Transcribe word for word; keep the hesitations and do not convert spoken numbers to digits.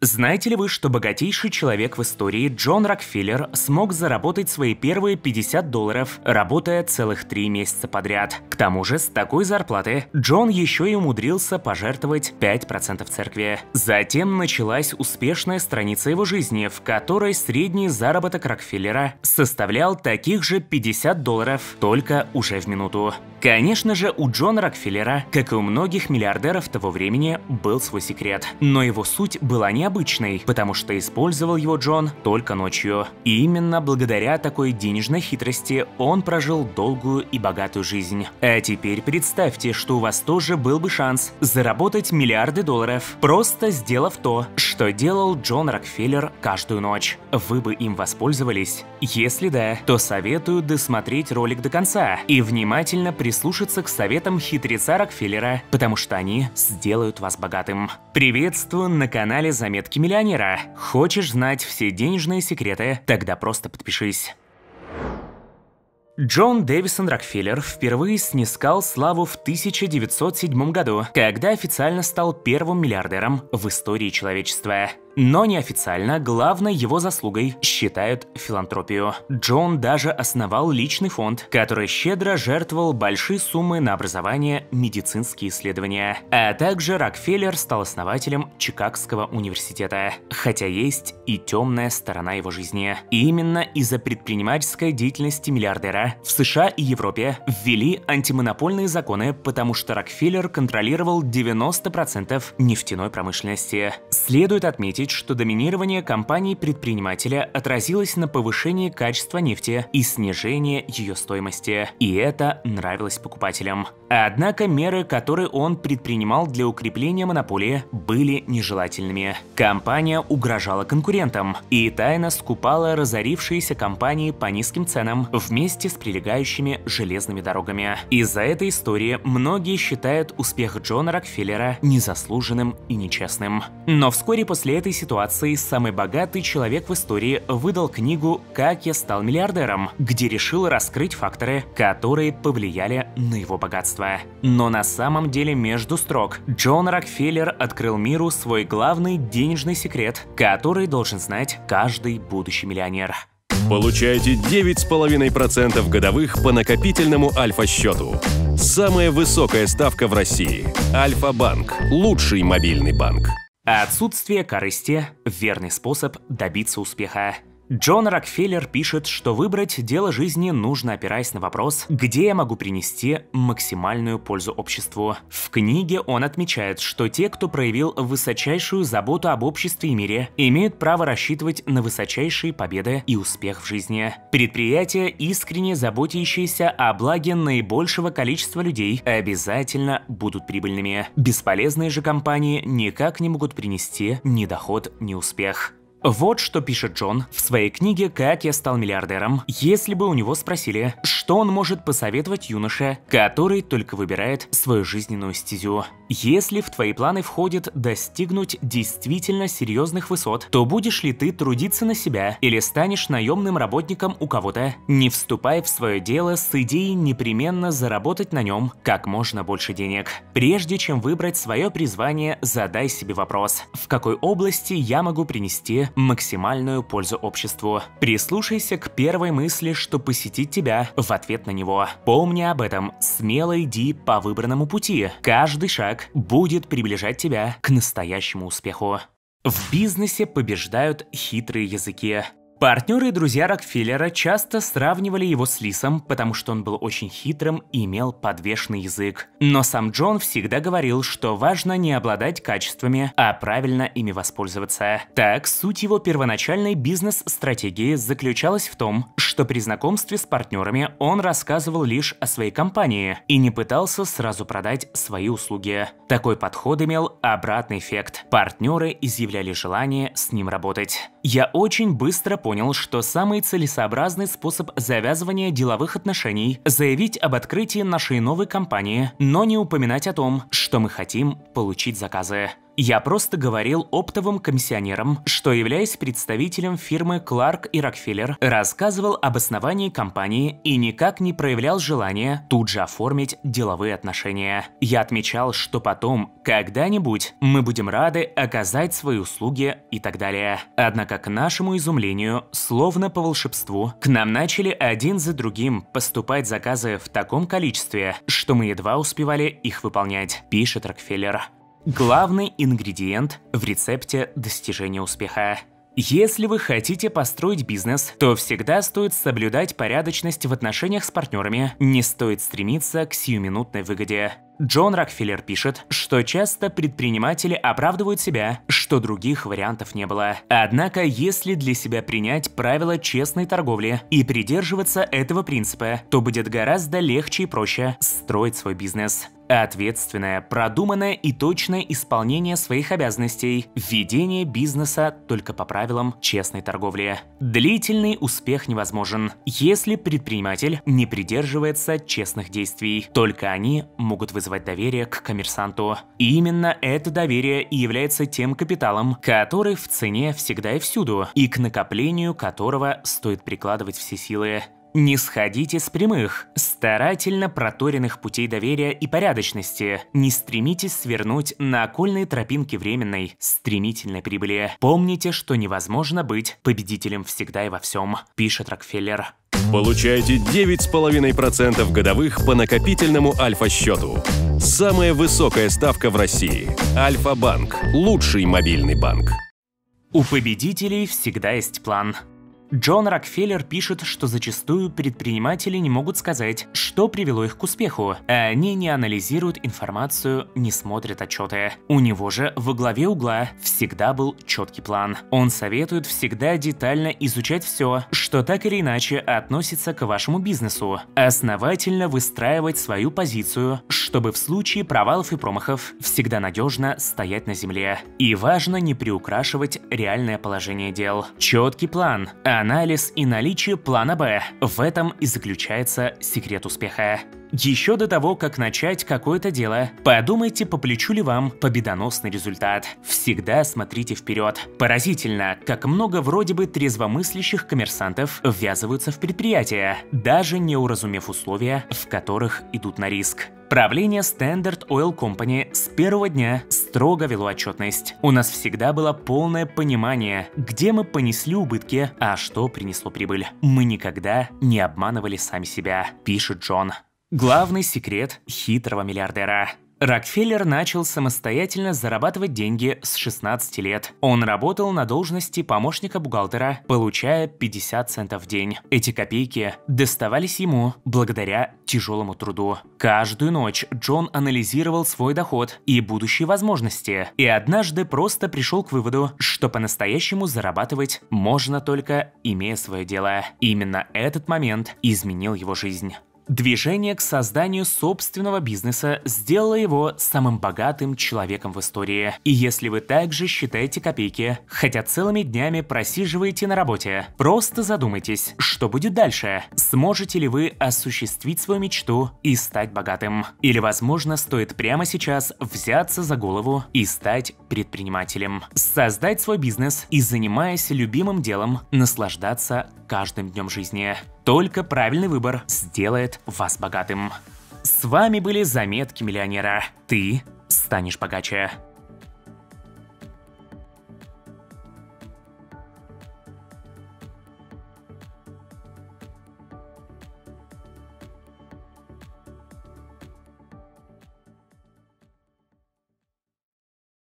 Знаете ли вы, что богатейший человек в истории Джон Рокфеллер смог заработать свои первые пятьдесят долларов, работая целых три месяца подряд? К тому же, с такой зарплаты Джон еще и умудрился пожертвовать пять процентов церкви. Затем началась успешная страница его жизни, в которой средний заработок Рокфеллера составлял таких же пятьдесят долларов, только уже в минуту. Конечно же, у Джона Рокфеллера, как и у многих миллиардеров того времени, был свой секрет. Но его суть была необычной. Обычный, потому что использовал его Джон только ночью. И именно благодаря такой денежной хитрости он прожил долгую и богатую жизнь. А теперь представьте, что у вас тоже был бы шанс заработать миллиарды долларов, просто сделав то, что делал Джон Рокфеллер каждую ночь. Вы бы им воспользовались? Если да, то советую досмотреть ролик до конца и внимательно прислушаться к советам хитреца Рокфеллера, потому что они сделают вас богатым. Приветствую на канале Заметки миллионера. Хочешь знать все денежные секреты? Тогда просто подпишись. Джон Дэвисон Рокфеллер впервые снискал славу в тысяча девятьсот седьмом году, когда официально стал первым миллиардером в истории человечества. Но неофициально главной его заслугой считают филантропию. Джон даже основал личный фонд, который щедро жертвовал большие суммы на образование, медицинские исследования. А также Рокфеллер стал основателем Чикагского университета. Хотя есть и темная сторона его жизни. И именно из-за предпринимательской деятельности миллиардера в США и Европе ввели антимонопольные законы, потому что Рокфеллер контролировал девяносто процентов нефтяной промышленности. Следует отметить, что доминирование компаний-предпринимателя отразилось на повышении качества нефти и снижении ее стоимости, и это нравилось покупателям. Однако меры, которые он предпринимал для укрепления монополии, были нежелательными. Компания угрожала конкурентам и тайно скупала разорившиеся компании по низким ценам вместе с прилегающими железными дорогами. Из-за этой истории многие считают успех Джона Рокфеллера незаслуженным и нечестным. Но вскоре после этой ситуации самый богатый человек в истории выдал книгу «Как я стал миллиардером», где решил раскрыть факторы, которые повлияли на его богатство. Но на самом деле между строк Джон Рокфеллер открыл миру свой главный денежный секрет, который должен знать каждый будущий миллионер. Получайте девять с половиной процентов годовых по накопительному Альфа-счету. Самая высокая ставка в России. Альфа-банк – лучший мобильный банк. Отсутствие корысти – верный способ добиться успеха. Джон Рокфеллер пишет, что выбрать дело жизни нужно, опираясь на вопрос, где я могу принести максимальную пользу обществу. В книге он отмечает, что те, кто проявил высочайшую заботу об обществе и мире, имеют право рассчитывать на высочайшие победы и успех в жизни. Предприятия, искренне заботящиеся о благе наибольшего количества людей, обязательно будут прибыльными. Бесполезные же компании никак не могут принести ни доход, ни успех. Вот что пишет Джон в своей книге «Как я стал миллиардером», если бы у него спросили, что он может посоветовать юноше, который только выбирает свою жизненную стезю. Если в твои планы входит достигнуть действительно серьезных высот, то будешь ли ты трудиться на себя или станешь наемным работником у кого-то, не вступая в свое дело с идеей непременно заработать на нем как можно больше денег. Прежде чем выбрать свое призвание, задай себе вопрос, в какой области я могу принести максимальную пользу обществу. Прислушайся к первой мысли, что посетит тебя, в ответ на него. Помни об этом, смело иди по выбранному пути. Каждый шаг будет приближать тебя к настоящему успеху. В бизнесе побеждают хитрые языки. Партнеры и друзья Рокфеллера часто сравнивали его с лисом, потому что он был очень хитрым и имел подвешенный язык. Но сам Джон всегда говорил, что важно не обладать качествами, а правильно ими воспользоваться. Так, суть его первоначальной бизнес-стратегии заключалась в том, что при знакомстве с партнерами он рассказывал лишь о своей компании и не пытался сразу продать свои услуги. Такой подход имел обратный эффект. Партнеры изъявляли желание с ним работать. Я очень быстро понял, понял, что самый целесообразный способ завязывания деловых отношений – заявить об открытии нашей новой компании, но не упоминать о том, что мы хотим получить заказы. Я просто говорил оптовым комиссионерам, что, являясь представителем фирмы Кларк и Рокфеллер, рассказывал об основании компании и никак не проявлял желания тут же оформить деловые отношения. Я отмечал, что потом, когда-нибудь, мы будем рады оказать свои услуги и так далее. Однако, к нашему изумлению, словно по волшебству, к нам начали один за другим поступать заказы в таком количестве, что мы едва успевали их выполнять, пишет Рокфеллер. Главный ингредиент в рецепте достижения успеха. Если вы хотите построить бизнес, то всегда стоит соблюдать порядочность в отношениях с партнерами, не стоит стремиться к сиюминутной выгоде. Джон Рокфеллер пишет, что часто предприниматели оправдывают себя, что других вариантов не было. Однако, если для себя принять правила честной торговли и придерживаться этого принципа, то будет гораздо легче и проще строить свой бизнес. Ответственное, продуманное и точное исполнение своих обязанностей, ведение бизнеса только по правилам честной торговли. Длительный успех невозможен, если предприниматель не придерживается честных действий. Только они могут вызвать доверие к коммерсанту. И именно это доверие и является тем капиталом, который в цене всегда и всюду, и к накоплению которого стоит прикладывать все силы. Не сходите с прямых, старательно проторенных путей доверия и порядочности. Не стремитесь свернуть на окольные тропинки временной, стремительной прибыли. Помните, что невозможно быть победителем всегда и во всем, пишет Рокфеллер. Получайте девять с половиной процентов годовых по накопительному Альфа-счету. Самая высокая ставка в России. Альфа-банк. Лучший мобильный банк. У победителей всегда есть план. Джон Рокфеллер пишет, что зачастую предприниматели не могут сказать, что привело их к успеху, а они не анализируют информацию, не смотрят отчеты. У него же во главе угла всегда был четкий план. Он советует всегда детально изучать все, что так или иначе относится к вашему бизнесу, основательно выстраивать свою позицию, чтобы в случае провалов и промахов всегда надежно стоять на земле. И важно не приукрашивать реальное положение дел. Четкий план, анализ и наличие плана Б. В этом и заключается секрет успеха. Еще до того, как начать какое-то дело, подумайте, по плечу ли вам победоносный результат. Всегда смотрите вперед. Поразительно, как много вроде бы трезвомыслящих коммерсантов ввязываются в предприятия, даже не уразумев условия, в которых идут на риск. Правление Standard Oil Company с первого дня строго вело отчетность. У нас всегда было полное понимание, где мы понесли убытки, а что принесло прибыль. Мы никогда не обманывали сами себя, пишет Джон. Главный секрет хитрого миллиардера. Рокфеллер начал самостоятельно зарабатывать деньги с шестнадцати лет. Он работал на должности помощника бухгалтера, получая пятьдесят центов в день. Эти копейки доставались ему благодаря тяжелому труду. Каждую ночь Джон анализировал свой доход и будущие возможности, и однажды просто пришел к выводу, что по-настоящему зарабатывать можно только имея свое дело. Именно этот момент изменил его жизнь. Движение к созданию собственного бизнеса сделало его самым богатым человеком в истории. И если вы также считаете копейки, хотя целыми днями просиживаете на работе, просто задумайтесь, что будет дальше. Сможете ли вы осуществить свою мечту и стать богатым? Или, возможно, стоит прямо сейчас взяться за голову и стать предпринимателем? Создать свой бизнес и, занимаясь любимым делом, наслаждаться каждым днем жизни. Только правильный выбор сделает вас богатым. С вами были Заметки миллионера. Ты станешь богаче.